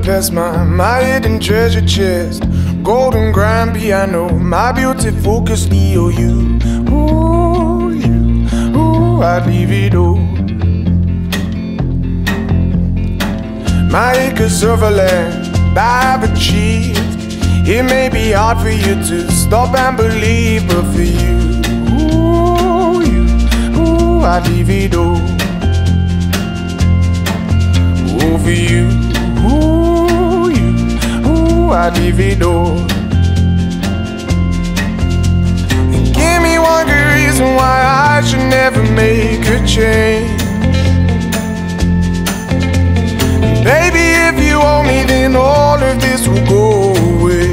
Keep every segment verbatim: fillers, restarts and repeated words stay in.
Budapest, my, my hidden treasure chest. Golden grand piano, my beautiful Castillo. You, ooh, you, ooh, I'd leave it all. My acres of land I've achieved. It may be hard for you to stop and believe, but for you, ooh, you, ooh, I'd leave it all. Ooh, for you, ooh, you, ooh, I'd leave it all. And give me one good reason why I should never make a change. Baby, if you owe me, then all of this will go away.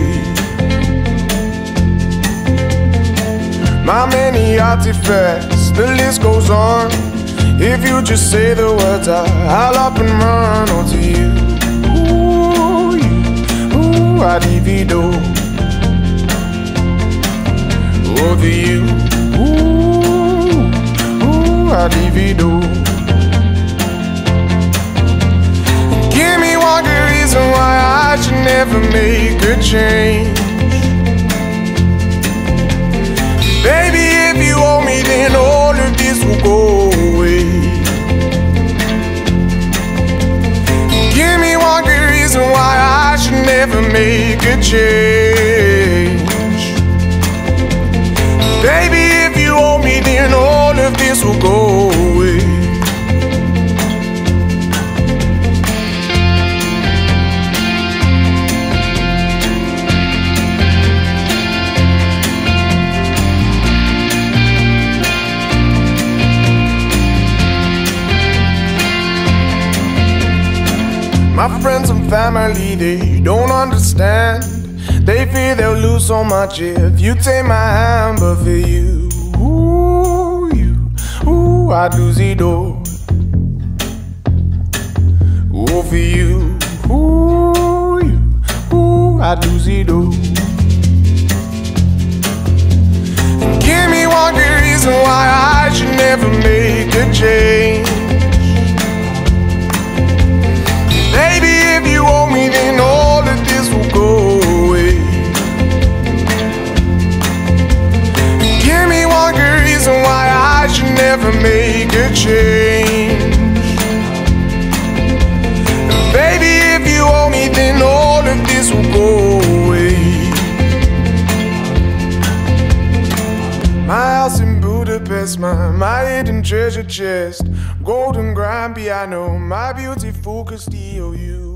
My many artifacts, the list goes on. If you just say the words, I, I'll up and run onto you. Ooh, you, ooh, I'd divido. Over you, ooh, ooh, I'd divido. Give me one good reason why I should never make a change. Baby, if you owe me, then all of this will go away. Give me one good reason why I should never make a change. Baby, if you owe me, then all of this will go away. My friends and family, they don't understand. They fear they'll lose so much if you take my hand. But for you, ooh, you, ooh, I'd lose it all. Ooh, for you, ooh, you, ooh, I'd lose it all. And give me one good reason why I should never make a change. Baby, if you owe me, then all of this will go away. Give me one good reason why I should never make a change. Baby, if you owe me, then all of this will go away. My house in Budapest, my, my hidden treasure chest. Golden grand piano, my beautiful Castillo. You